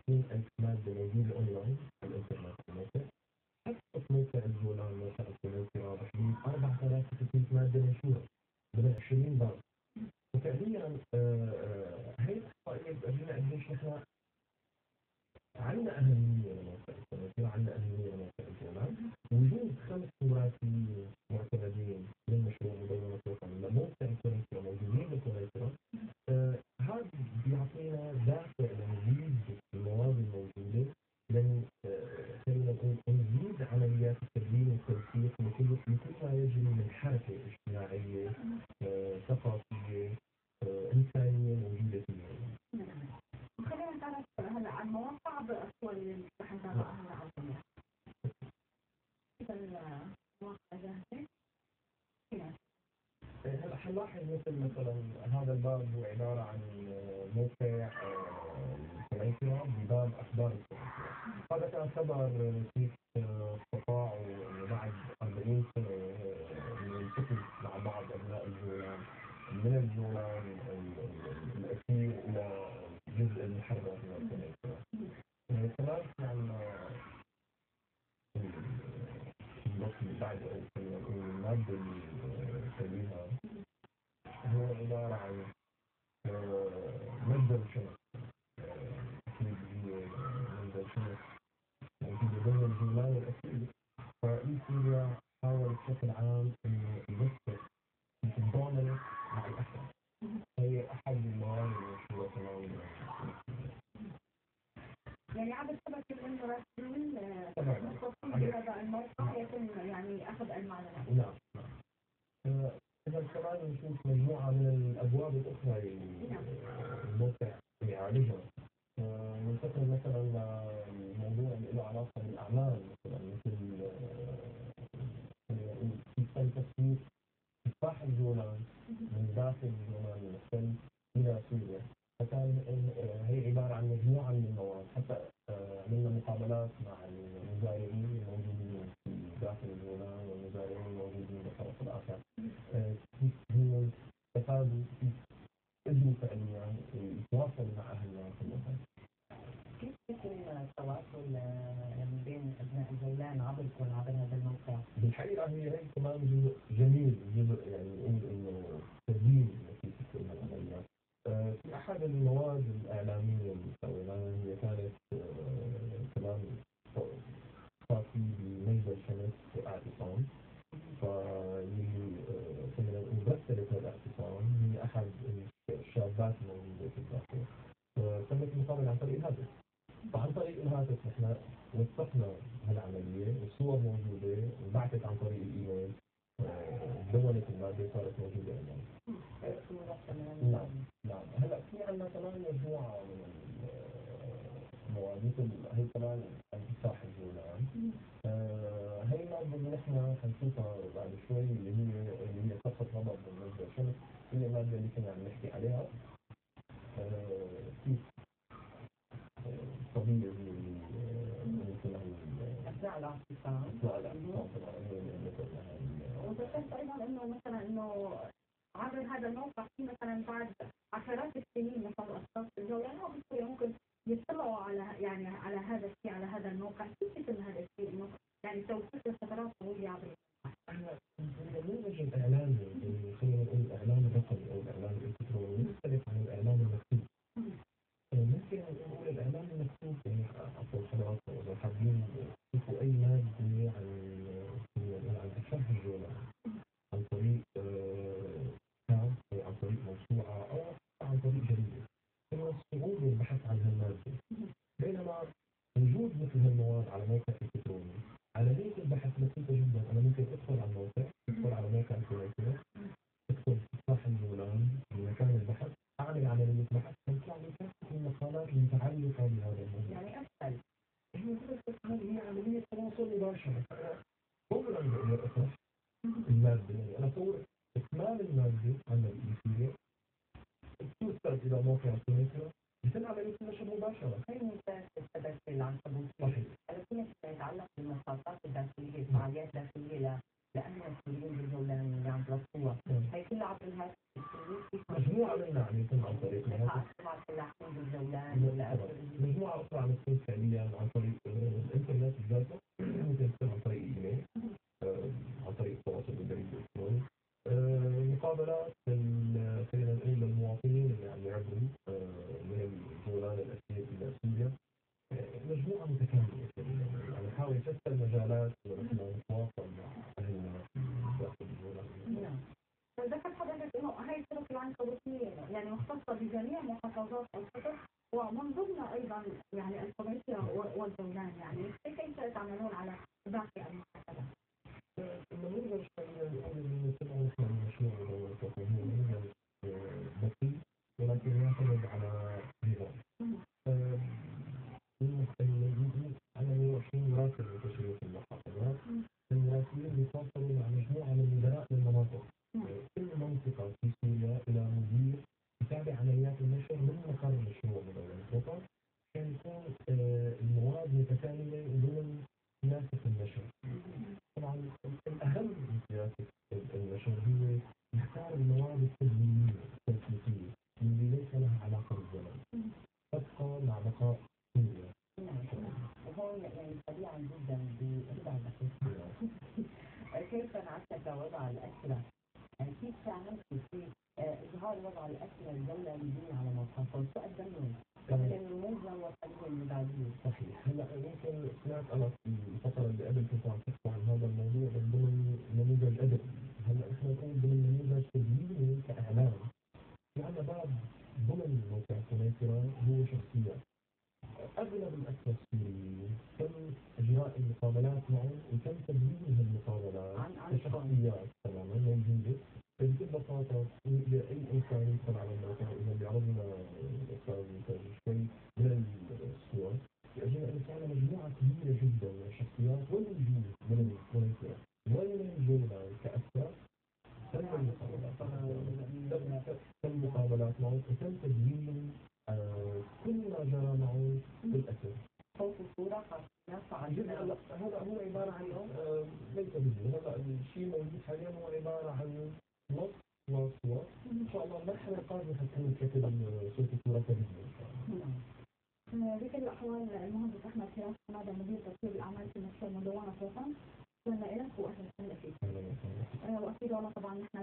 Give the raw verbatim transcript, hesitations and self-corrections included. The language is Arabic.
وثلاثين ألف مادة موجودة أونلاين على الإنترنت الموقع. حسب موقع الجولان موقع السيريا بحدود أربعة آلاف وستمية مادة منشورة من عشرين باب. وفعليا هي الإحصائية بتورجينا قديش نحن عندنا أهمية لموقع السيريا، عندنا أهمية لموقع الجولان. وجود خمس مراسلين معتمدين من مشروع مدونة وطن لموقع السيريا موجودين بالسيريا، هذا بيعطينا دافع لنزيد المواد الموجودة، لأن خلينا نقول نزيد عمليات التدوين والتوثيق لكل ما يجري من حركة اجتماعية ثقافية إنسانية موجودة فيها. خلينا نتعرف هلا عن مواقع بالأصوات اللي رح نتابعها هلا على الجميع. المواقع جاهزة؟ هلا حنلاحظ مثل مثلا هذا الباب هو عبارة عن موقع سيريا بباب أخبار السيريا. هذا كان خبر كيف استطاعوا بعد أربعين سنة من الفتن مع بعض أبناء الجولان من الجولان الأسير إلى جزء محرر من سيريا. كمان كان بعد المادة اللي سويها هو عبارة عن مصدر شمس. أكيد هي مصدر شمس موجودة ضمن الجولان الأسير. فإيسيريا حاول بشكل عام إنه يوثق يتضامن مع الأحداث. هي أحد المواد المشهورة كمان. يعني عدد شبكة المراسلين مختصين بهذا الموقع يتم يعني أخذ المعلومات. نعم. إذا كمان نشوف مجموعة من الأبواب الأخرى اللي الموقع يعالجها. ننتقل مثلا لموضوع اللي له علاقة بالأعمال، مثلا مثل كيف تم تسويق تفاح الجولان من داخل الجولان المحتل إلى سوريا. فكان هي عبارة عن مجموعة من المواد. حتى عملنا مقابلات مع المزارعين الموجودين في داخل الجولان والمزارعين الموجودين بالطرف الآخر، كيف هم استفادوا، كيف قدروا فعليا يتواصلوا مع أهلنا في المكان. كيف يكون التواصل بين أبناء الجولان عبركم عبر هذا الموقع؟ بالحقيقة هي هي كمان جزء جميل، جزء يعني نقول إنه تدوين نتيجة كل هالعمليات. في أحد المواد الإعلامية اللي سويناها هي كانت كمان خاصة بمنزل شمس اعتصام. فاللي كنا نمثلت هذا الاعتصام هي أحد الشابات الموجودة في الداخل. تمت المقابلة عن طريق الهاتف. فعن طريق الهاتف نحن وثقنا هالعملية، والصور موجودة وبعثت عن طريق الإيميل. دونت المادة صارت موجودة الآن. نعم نعم. هلا في عندنا كمان مجموعة من المواد مثل هي كمان انفتاح الجولان. هي المادة اللي نحن حنشوفها بعد شوي اللي هي اللي هي صفة غضب بالنسبة للشمس. هي المادة اللي كنا عم نحكي عليها. كيف طبيعي مثل أثناء الاعتصام. أثناء الاعتصام طبعا. وذكرت أيضا إنه مثلا إنه عبر هذا الموقع في مثلا بعد عشرات السنين مثلا أشخاص في الجولان ممكن يطلعوا على يعني على هذا الشيء على هذا الموقع. كيف يتم هذا الشيء؟ إنه يعني توثيق الخبرات طويلة عبر احنا نموذج الإعلام اللي خلينا نقول الإعلام الرقمي أو الإعلام الإلكتروني مختلف عن الإعلام المكتوب. ممكن نقول الإعلام المكتوب يعني أصل خلاص إذا حابين تشوفوا أي مادة عن عن تفاح الجولان عن طريق كتاب أو عن طريق موسوعة أو عن طريق جريدة، إنه الصعوبة البحث عن هالمادة. بينما وجود مثل هالمواد على موقع إلكتروني عملية البحث بسيطة جدا. أنا ممكن أدخل على الموقع، أدخل على موقع السيريا، أدخل تفاح الجولان بمكان البحث، أعمل عملية بحث تطلع لي كافة المقالات المتعلقة بهذا الموضوع. يعني أسهل. هذه هي عملية تواصل مباشر. أولا بقدر أطرح المادة، يعني أنا أصور إكمال المادة عن الإيسيريا توصل إلى موقع السيريا يتم عملية النشر مباشرة. هي مثال التدخل العنكبوتي. صحيح. هذا كله يتعلق بالمساطات الداخلية، الفعاليات الداخلية لأهل السوريين بالجولان اللي عم تلقوها. هي كلها عبر الهاتف. مجموعة منها عم يتم عن طريق الهاتف. مع الفلاحين بالجولان ولا مجموعة أخرى عم تكون فعليا عن طريق الإنترنت الجادة، ممكن تكون عن طريق الإيميل، عن طريق التواصل البريد الإلكتروني، مقابلات خلينا نقول للمواطنين اللي عم يعبروا من الجولان الأسير إلى سوريا. مجموعة متكاملة يعني نحاول نشتت المجالات ونحن نتواصل مع أهلنا داخل الجولان. ذكرت حضرتك إنه هاي الطرق العنكبوتية يعني مختصة بجميع محافظات القطر ومن ضمنها أيضا يعني القبيسية والجولان، يعني كيف تعملون على باقي المحافظات؟ النموذج اللي نتبعه نحن المشروع هو نموذج بسيط ولكن يعتمد على نظام. أنا مية وعشرين مراسل لتشريف المحافظات، المراسلين بيتواصلوا مع مجموعة من مدراء المناطق. كل منطقة في سوريا إلى مدير يتابع عمليات النشر من مقر المشروع مدونة القطر، كان يكون المواد متكاملة ضمن سياسة النشر. طبعا الأهم من سياسة النشر هو يختار المواد التدوينية التنسيقية اللي ليس لها علاقة بالزمن تبقى مع بقاء سوريا. وهون يعني سريعا جدا بإحدى كيف نعتك وضع الأسرة؟ يعني كيف تعملتوا في إظهار وضع الأسرة الدولة الدين على مصحفه؟ شو قدموا؟ كان الموجة والقضية المدعية. صحيح. هلا يمكن سمعت أنا في الفترة اللي قبل كنت عم تحكي عن هذا الموضوع ضمن نموذج أدبي. هلا إحنا نقول ضمن نموذج تدويني كإعلام. في عنا باب ضمن موقع سنيسرة هو شخصيات. أغلب الأسرى السوريين تم إجراء المقابلات معهم وتم تدوين المقابلات كشخصيات تماما موجودة. بكل بساطة لأي إنسان يدخل على الموقع إذا بيعرضنا الأستاذ شوي من الصور يجينا أن كان مجموعة كبيرة جدا من الشخصيات والوجود من السوريين ومن الجولان كأسرى تم المقابلات تم مقابلات معهم وتم تدوين كل ما جرى معه بالأسر. صوت الصورة هذا هو عبارة عن ليس فيديو. هذا الشيء موجود حاليا هو عبارة عن نص وصور. إن شاء الله المرحلة القادمة حتكون كتب صوت الصورة كفيديو إن شاء الله. بكل الأحوال المهندس أحمد فراس حمادة مدير تطوير الأعمال في مشروع مدونة الوطن، شكرا لك وأهلا وسهلا فيك. وأكيد والله طبعا نحن